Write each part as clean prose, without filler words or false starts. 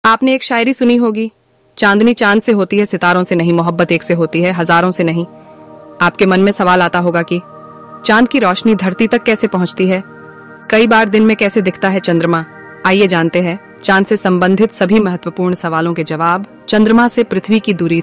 आपने एक शायरी सुनी होगी, चांदनी चांद से होती है सितारों से नहीं, मोहब्बत एक से होती है हजारों से नहीं। आपके मन में सवाल आता होगा कि चांद की रोशनी धरती तक कैसे पहुंचती है, कई बार दिन में कैसे दिखता है चंद्रमा। आइए जानते हैं चांद से संबंधित सभी महत्वपूर्ण सवालों के जवाब। चंद्रमा से पृथ्वी की दूरी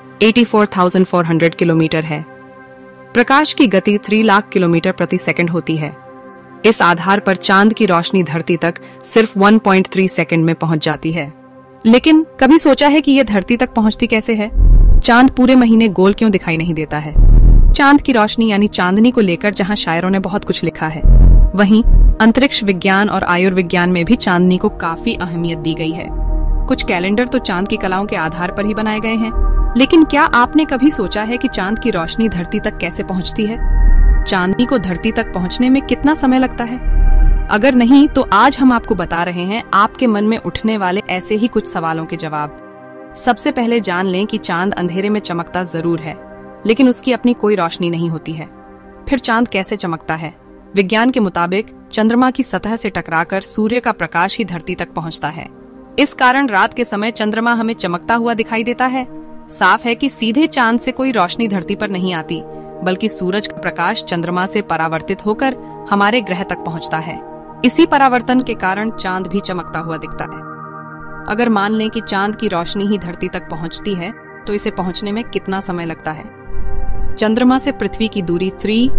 384,400 किलोमीटर है। प्रकाश की गति 3 लाख किलोमीटर प्रति सेकंड होती है। इस आधार पर चांद की रोशनी धरती तक सिर्फ 1.3 सेकंड में पहुंच जाती है। लेकिन कभी सोचा है कि यह धरती तक पहुंचती कैसे है? चांद पूरे महीने गोल क्यों दिखाई नहीं देता है? चांद की रोशनी यानी चांदनी को लेकर जहां शायरों ने बहुत कुछ लिखा है, वहीं अंतरिक्ष विज्ञान और आयुर्विज्ञान में भी चांदनी को काफी अहमियत दी गई है। कुछ कैलेंडर तो चांद की कलाओं के आधार पर ही बनाए गए हैं। लेकिन क्या आपने कभी सोचा है कि चांद की रोशनी धरती तक कैसे पहुंचती है? चांदनी को धरती तक पहुंचने में कितना समय लगता है? अगर नहीं तो आज हम आपको बता रहे हैं आपके मन में उठने वाले ऐसे ही कुछ सवालों के जवाब। सबसे पहले जान लें कि चांद अंधेरे में चमकता जरूर है, लेकिन उसकी अपनी कोई रोशनी नहीं होती है। फिर चांद कैसे चमकता है? विज्ञान के मुताबिक चंद्रमा की सतह से टकराकर सूर्य का प्रकाश ही धरती तक पहुंचता है। इस कारण रात के समय चंद्रमा हमें चमकता हुआ दिखाई देता है। साफ है कि सीधे चांद से कोई रोशनी धरती पर नहीं आती, बल्कि सूरज का प्रकाश चंद्रमा से परावर्तित होकर हमारे ग्रह तक पहुंचता है। इसी परावर्तन के कारण चांद भी चमकता हुआ दिखता है। अगर मान लें कि चांद की रोशनी ही धरती तक पहुंचती है, तो इसे पहुंचने में कितना समय लगता है? चंद्रमा से पृथ्वी की दूरी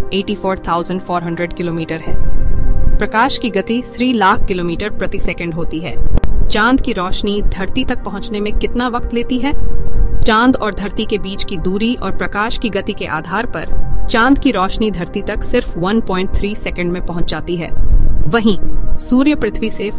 384,400 किलोमीटर है। प्रकाश की गति 3 लाख किलोमीटर प्रति सेकंड होती है। चांद की रोशनी धरती तक पहुंचने में कितना वक्त लेती है? चांद और धरती के बीच की दूरी और प्रकाश की गति के आधार पर चांद की रोशनी धरती तक सिर्फ 1.3 सेकंड में पहुंच जाती है। वहीं सूर्य पृथ्वी से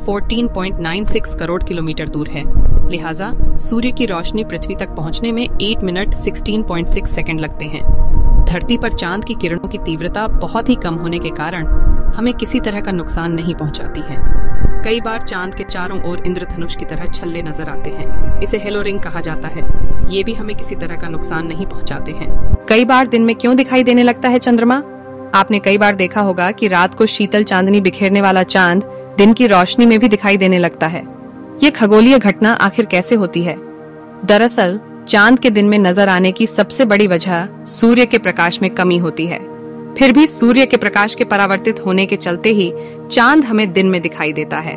14.96 करोड़ किलोमीटर दूर है। लिहाजा सूर्य की रोशनी पृथ्वी तक पहुंचने में 8 मिनट 16.6 सेकंड लगते हैं। धरती पर चांद की किरणों की तीव्रता बहुत ही कम होने के कारण हमें किसी तरह का नुकसान नहीं पहुंचाती है। कई बार चांद के चारों ओर इंद्रधनुष की तरह छल्ले नजर आते हैं। इसे हेलो रिंग कहा जाता है। ये भी हमें किसी तरह का नुकसान नहीं पहुंचाते हैं। कई बार दिन में क्यों दिखाई देने लगता है चंद्रमा? आपने कई बार देखा होगा कि रात को शीतल चांदनी बिखेरने वाला चांद दिन की रोशनी में भी दिखाई देने लगता है। ये खगोलीय घटना आखिर कैसे होती है? दरअसल चांद के दिन में नजर आने की सबसे बड़ी वजह सूर्य के प्रकाश में कमी होती है। फिर भी सूर्य के प्रकाश के परावर्तित होने के चलते ही चांद हमें दिन में दिखाई देता है।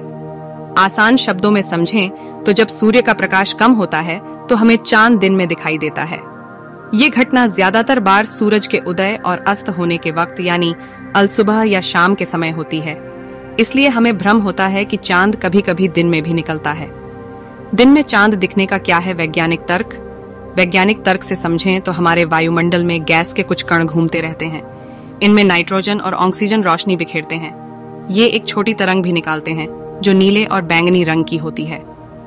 आसान शब्दों में समझें तो जब सूर्य का प्रकाश कम होता है तो हमें चांद दिन में दिखाई देता है। ये घटना ज्यादातर बार सूरज के उदय और अस्त होने के वक्त यानी अलसुबह या शाम के समय होती है। इसलिए हमें भ्रम होता है कि चांद कभी कभी दिन में भी निकलता है। दिन में चांद दिखने का क्या है वैज्ञानिक तर्क? वैज्ञानिक तर्क से समझें तो हमारे वायुमंडल में गैस के कुछ कण घूमते रहते हैं। इनमें नाइट्रोजन और ऑक्सीजन रोशनी बिखेरते हैं। ये एक छोटी तरंग भी निकालते हैं जो नीले और बैंगनी रंग की होती है।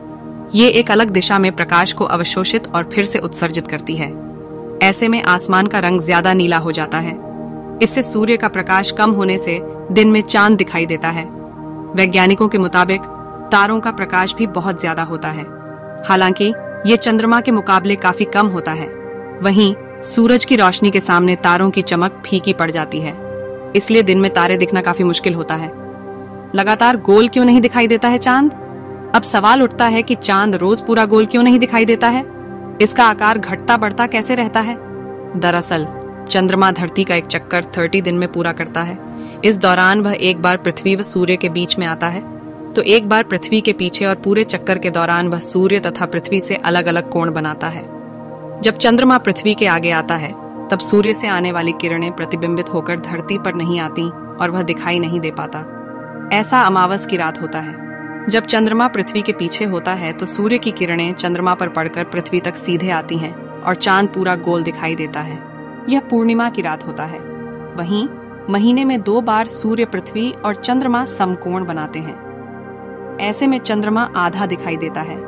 ये एक अलग दिशा में प्रकाश को अवशोषित और फिर से उत्सर्जित करती है। ऐसे में आसमान का रंग ज्यादा नीला हो जाता है। इससे सूर्य का प्रकाश कम होने से दिन में चांद दिखाई देता है। वैज्ञानिकों के मुताबिक तारों का प्रकाश भी बहुत ज्यादा होता है। हालांकि ये चंद्रमा के मुकाबले काफी कम होता है। वहीं सूरज की रोशनी के सामने तारों की चमक फीकी पड़ जाती है। इसलिए दिन में तारे दिखना काफी मुश्किल होता है। लगातार गोल क्यों नहीं दिखाई देता है चांद? अब सवाल उठता है कि चांद रोज पूरा गोल क्यों नहीं दिखाई देता है? इसका आकार घटता बढ़ता कैसे रहता है? दरअसल चंद्रमा धरती का एक चक्कर 30 दिन में पूरा करता है। इस दौरान वह एक बार पृथ्वी व सूर्य के बीच में आता है, तो एक बार पृथ्वी के पीछे, और पूरे चक्कर के दौरान वह सूर्य तथा पृथ्वी से अलग अलग कोण बनाता है। जब चंद्रमा पृथ्वी के आगे आता है तब सूर्य से आने वाली किरणें प्रतिबिंबित होकर धरती पर नहीं आती और वह दिखाई नहीं दे पाता। ऐसा अमावस की रात होता है। जब चंद्रमा पृथ्वी के पीछे होता है तो सूर्य की किरणें चंद्रमा पर पड़कर पृथ्वी तक सीधे आती हैं और चांद पूरा गोल दिखाई देता है। यह पूर्णिमा की रात होता है। वहीं महीने में 2 बार सूर्य पृथ्वी और चंद्रमा समकोण बनाते हैं। ऐसे में चंद्रमा आधा दिखाई देता है।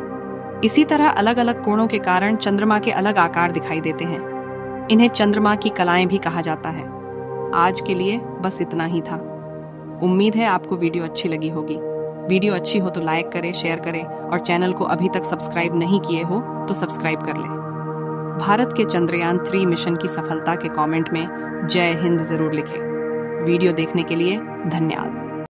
इसी तरह अलग अलग कोणों के कारण चंद्रमा के अलग आकार दिखाई देते हैं। इन्हें चंद्रमा की कलाएं भी कहा जाता है। आज के लिए बस इतना ही था। उम्मीद है आपको वीडियो अच्छी लगी होगी। वीडियो अच्छी हो तो लाइक करें, शेयर करें और चैनल को अभी तक सब्सक्राइब नहीं किए हो तो सब्सक्राइब कर लें। भारत के चंद्रयान 3 मिशन की सफलता के कमेंट में जय हिंद जरूर लिखें। वीडियो देखने के लिए धन्यवाद।